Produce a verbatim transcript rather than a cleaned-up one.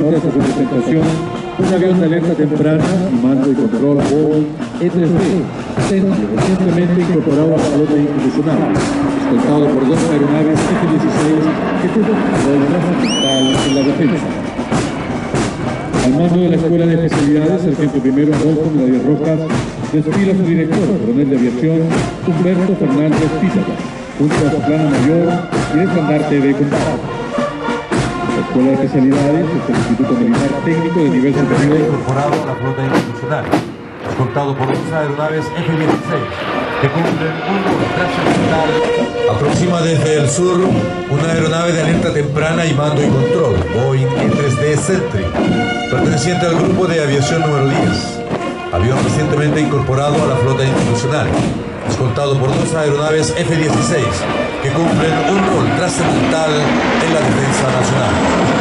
norte a su representación un avión de alerta temprana y mando y control Boeing E tres D, recientemente incorporado a la flota institucional, escoltado por dos aeronaves F dieciséis que cumplen un rol fundamental en la defensa. Al mando de la Escuela de Especialidades, sargento primero Adolfo Medallas Rojas, desfila su director, coronel de aviación Humberto Fernández Pízara, junto a su plano mayor y el estandarte de combate. La Escuela de Especialidades es el Instituto Militar Técnico de nivel superior incorporado a la flota institucional, escoltado por dos aeronaves F dieciséis que cumplen un rol trascendental. Aproxima desde el sur una aeronave de alerta temprana y mando y control, Boeing E tres D Sentry, perteneciente al grupo de aviación número diez, avión recientemente incorporado a la flota institucional, escoltado por dos aeronaves F dieciséis que cumplen un rol trascendental en la defensa nacional.